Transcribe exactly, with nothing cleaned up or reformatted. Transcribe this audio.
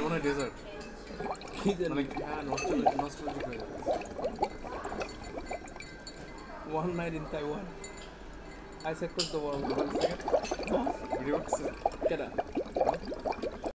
মনে হয় ডেজার্ট কি জানি মানে হ্যাঁ নষ্ট নস্টালজিক হয়ে যাবে one night in Taiwan I said across the world video উঠছে কেডা